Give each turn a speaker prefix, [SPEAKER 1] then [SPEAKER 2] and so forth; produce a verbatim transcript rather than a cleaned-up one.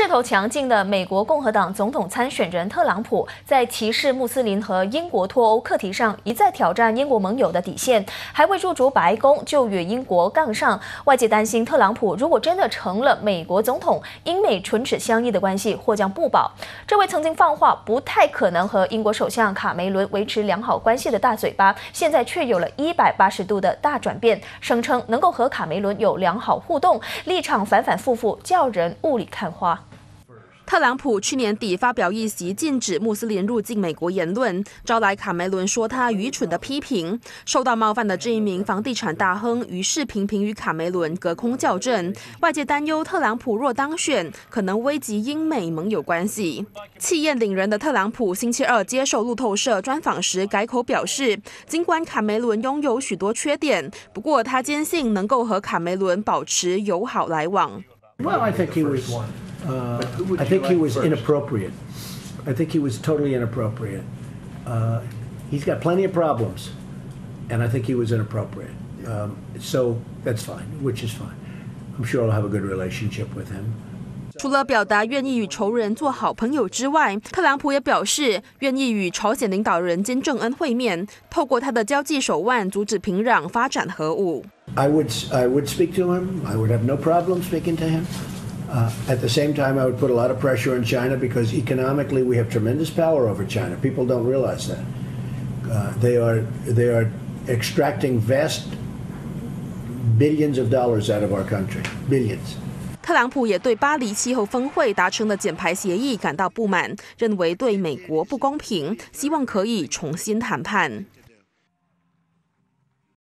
[SPEAKER 1] 势头强劲的美国共和党总统参选人特朗普，在歧视穆斯林和英国脱欧课题上一再挑战英国盟友的底线，还未入主白宫就与英国杠上。外界担心，特朗普如果真的成了美国总统，英美唇齿相依的关系或将不保。这位曾经放话不太可能和英国首相卡梅伦维持良好关系的大嘴巴，现在却有了一百八十度的大转变，声称能够和卡梅伦有良好互动，立场反反复复，叫人雾里看花。
[SPEAKER 2] 特朗普去年底发表一席禁止穆斯林入境美国言论，招来卡梅伦说他愚蠢的批评。受到冒犯的这一名房地产大亨，于是频频与卡梅伦隔空较阵。外界担忧，特朗普若当选，可能危及英美盟友关系。气焰凛人的特朗普星期二接受路透社专访时改口表示，尽管卡梅伦拥有许多缺点，不过他坚信能够和卡梅伦保持友好来往。
[SPEAKER 3] Well, I think he was. Uh, I think he was inappropriate. I think he was totally inappropriate. Uh, he's got plenty of problems, and I think he was inappropriate. Um, so that's fine, which is fine. I'm sure I'll have a good relationship with him.
[SPEAKER 2] 除了表达愿意与仇人做好朋友之外，特朗普也表示愿意与朝鲜领导人金正恩会面，透过他的交际手腕阻止平壤发展核武。
[SPEAKER 3] I would I would speak to him. I would have no problem speaking to him. Uh, at the same time, I would put a lot of pressure on China because economically we have tremendous power over China. People don't realize that. Uh, they are they are extracting vast billions of dollars out of our country. Billions.
[SPEAKER 2] 特朗普也对巴黎气候峰会达成的减排协议感到不满，认为对美国不公平，希望可以重新谈判。